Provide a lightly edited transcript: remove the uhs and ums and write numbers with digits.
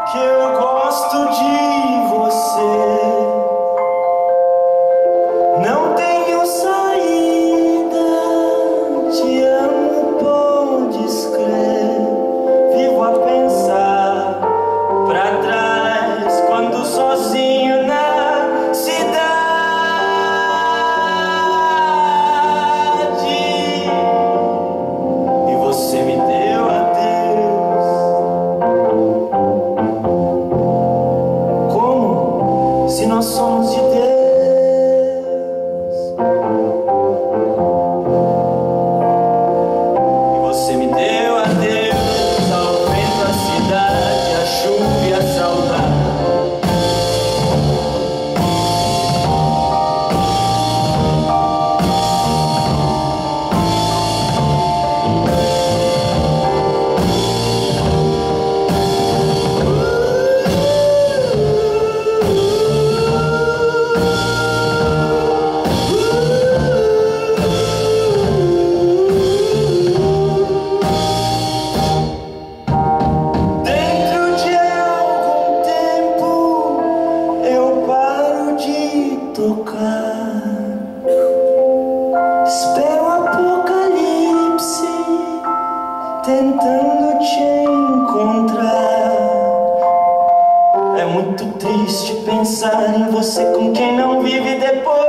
que eu gosto de você. Não tenho saída, te amo, podes crer. Vivo a pensar pra trás quando sozinho na cidade. E você me deu adeus. Como se nós somos de Deus. E você me deu adeus ao vento, a cidade, a chuva e a saudade. Dentro de algum tempo eu paro de tocar. Espero o apocalipse tentando te encontrar. É muito triste pensar em você com quem não vive depois.